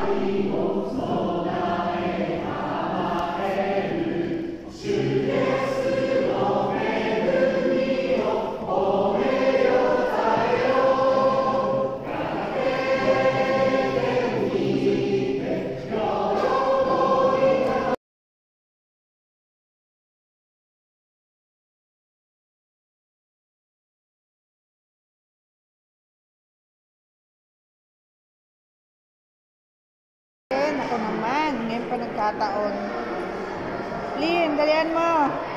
Ako naman, ngayon pa nagkataon. Lynn, dalian mo.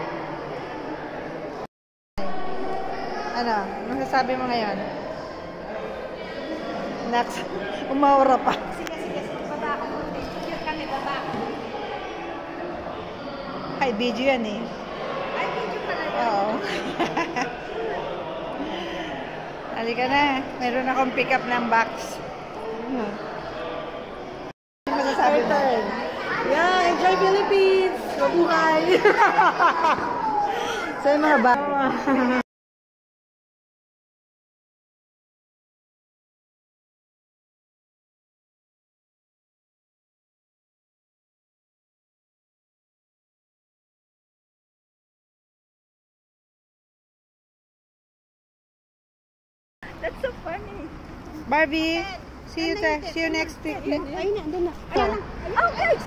Ano? Anong sasabi mo ngayon? Next, umaura pa. Sige, baba ako. Cute kami, baba ako. Ay, video yan eh. Ay, video pala yun. Oo. Halika na. Meron akong pick up ng box. Masasabi mo? Yeah, enjoy Philippines! Mabuhay! So yung mga box. That's so funny. Barbie, see you next week. Ayun na, andun na. Ayun na. Oh, guys!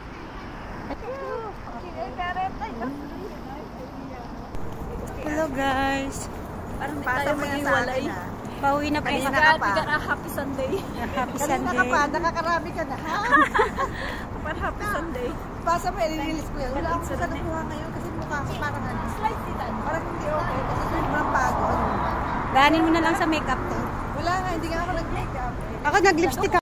Hello guys. Parang di Pasa tayo mo yan sa maghiwalay. akin, Pauwi na po. Kanina ka pa. Happy Sunday. Happy Kanina Sunday. ka pa, nakakarami ka na. Parang Happy Sunday. Pasa mo, i-release ko yan. Wala akong sa nakuha ngayon kasi mukha ko parang ano. Slice dito. Parang hindi okay kasi sobrang pagod. Dahanin mo na lang sa makeup ko. Wala nga, hindi nga ako nag-makeup. Ako nag-lipstick